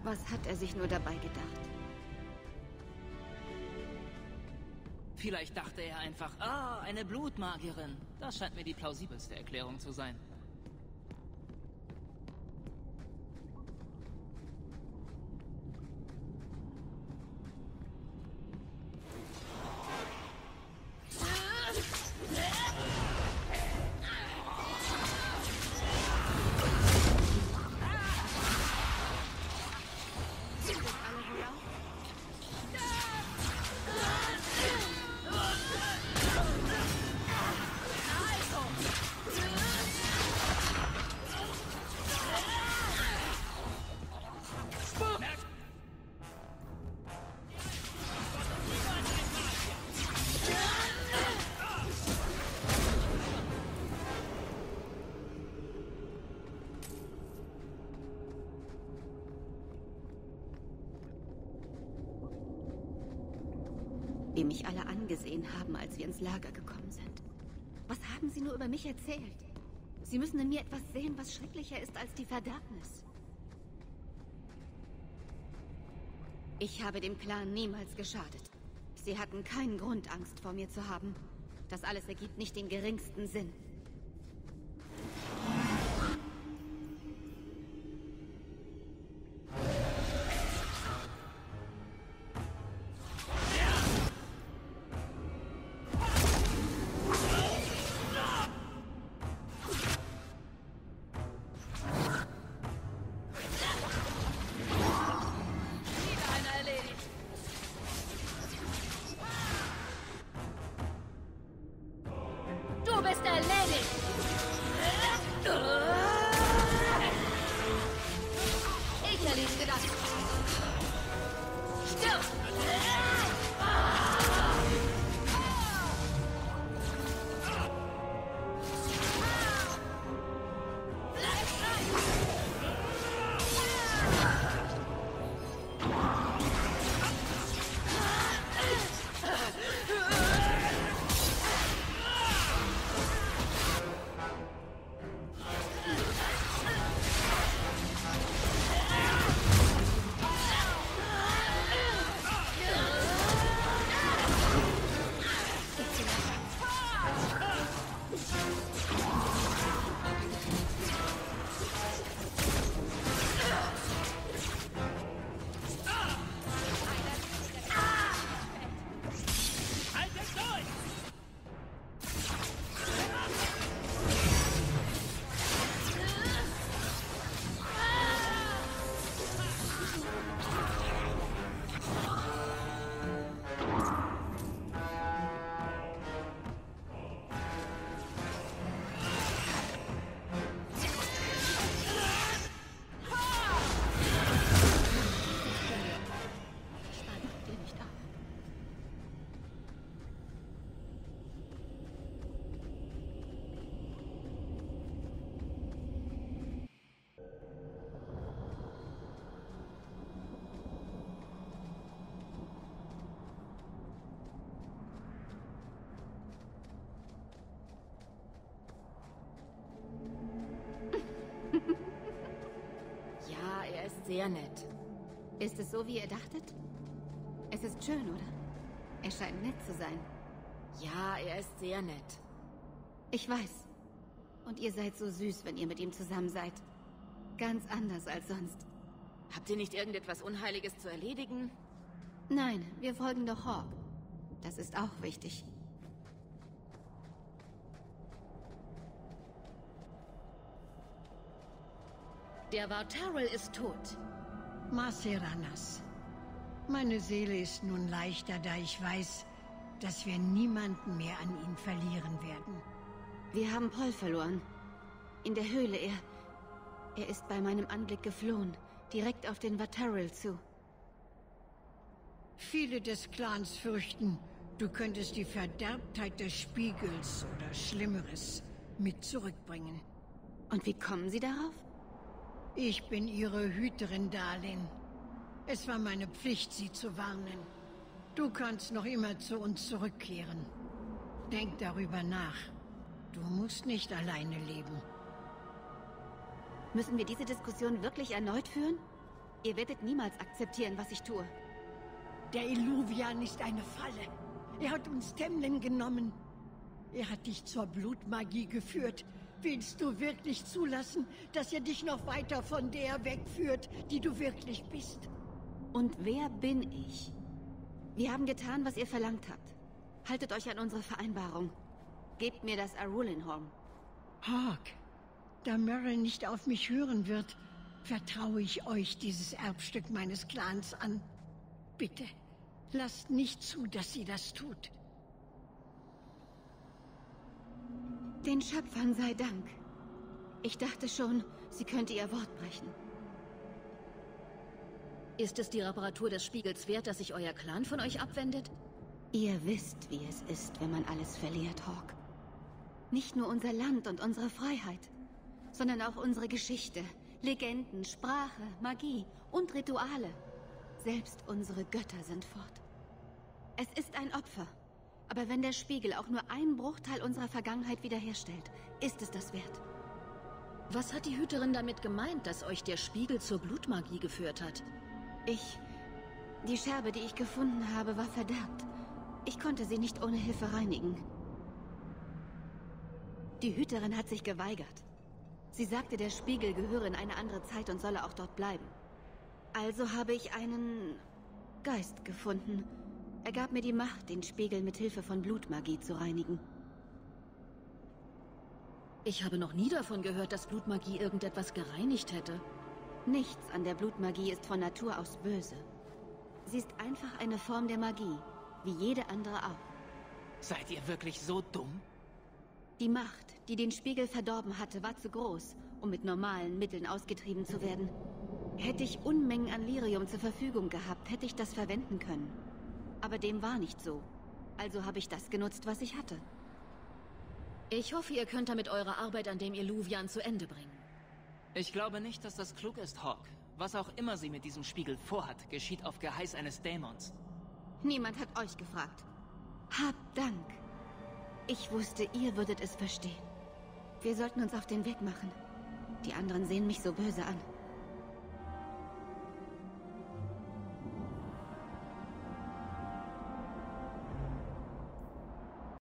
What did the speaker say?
Was hat er sich nur dabei gedacht? Vielleicht dachte er einfach, ah, eine Blutmagierin. Das scheint mir die plausibelste Erklärung zu sein. Wie mich alle angesehen haben, als wir ins Lager gekommen sind. Was haben sie nur über mich erzählt? Sie müssen in mir etwas sehen, was schrecklicher ist als die Verderbnis. Ich habe dem Clan niemals geschadet. Sie hatten keinen Grund, Angst vor mir zu haben. Das alles ergibt nicht den geringsten Sinn. Du bist erledigt! Ich erledige das! Stirb! Ja, er ist sehr nett. Ist es so, wie ihr dachtet? Es ist schön, oder? Er scheint nett zu sein. Ja, er ist sehr nett. Ich weiß. Und ihr seid so süß, wenn ihr mit ihm zusammen seid. Ganz anders als sonst. Habt ihr nicht irgendetwas Unheiliges zu erledigen? Nein, wir folgen doch Hawk. Das ist auch wichtig. Der Vartarel ist tot. Maceranas. Meine Seele ist nun leichter, da ich weiß, dass wir niemanden mehr an ihn verlieren werden. Wir haben Paul verloren. In der Höhle, er ist bei meinem Anblick geflohen. Direkt auf den Vartarel zu. Viele des Clans fürchten, du könntest die Verderbtheit des Spiegels oder Schlimmeres mit zurückbringen. Und wie kommen Sie darauf? Ich bin ihre Hüterin, Darlin. Es war meine Pflicht, sie zu warnen. Du kannst noch immer zu uns zurückkehren. Denk darüber nach. Du musst nicht alleine leben. Müssen wir diese Diskussion wirklich erneut führen? Ihr werdet niemals akzeptieren, was ich tue. Der Eluvian ist eine Falle. Er hat uns Temnen genommen. Er hat dich zur Blutmagie geführt. Willst du wirklich zulassen, dass er dich noch weiter von der wegführt, die du wirklich bist? Und wer bin ich? Wir haben getan, was ihr verlangt habt. Haltet euch an unsere Vereinbarung. Gebt mir das Arulinhorn. Hawk, da Merrill nicht auf mich hören wird, vertraue ich euch dieses Erbstück meines Clans an. Bitte, lasst nicht zu, dass sie das tut. Den Schöpfern sei Dank. Ich dachte schon, sie könnte ihr Wort brechen. Ist es die Reparatur des Spiegels wert, dass sich euer Clan von euch abwendet? Ihr wisst, wie es ist, wenn man alles verliert, Hawk. Nicht nur unser Land und unsere Freiheit, sondern auch unsere Geschichte, Legenden, Sprache, Magie und Rituale. Selbst unsere Götter sind fort. Es ist ein Opfer. Aber wenn der Spiegel auch nur einen Bruchteil unserer Vergangenheit wiederherstellt, ist es das wert. Was hat die Hüterin damit gemeint, dass euch der Spiegel zur Blutmagie geführt hat? Die Scherbe, die ich gefunden habe, war verderbt. Ich konnte sie nicht ohne Hilfe reinigen. Die Hüterin hat sich geweigert. Sie sagte, der Spiegel gehöre in eine andere Zeit und solle auch dort bleiben. Also habe ich einen Geist gefunden. Er gab mir die Macht, den Spiegel mit Hilfe von Blutmagie zu reinigen. Ich habe noch nie davon gehört, dass Blutmagie irgendetwas gereinigt hätte. Nichts an der Blutmagie ist von Natur aus böse. Sie ist einfach eine Form der Magie, wie jede andere auch. Seid ihr wirklich so dumm? Die Macht, die den Spiegel verdorben hatte, war zu groß, um mit normalen Mitteln ausgetrieben zu werden. Hätte ich Unmengen an Lyrium zur Verfügung gehabt, hätte ich das verwenden können. Aber dem war nicht so. Also habe ich das genutzt, was ich hatte. Ich hoffe, ihr könnt damit eure Arbeit an dem Eluvian zu Ende bringen. Ich glaube nicht, dass das klug ist, Hawk. Was auch immer sie mit diesem Spiegel vorhat, geschieht auf Geheiß eines Dämons. Niemand hat euch gefragt. Habt Dank. Ich wusste, ihr würdet es verstehen. Wir sollten uns auf den Weg machen. Die anderen sehen mich so böse an.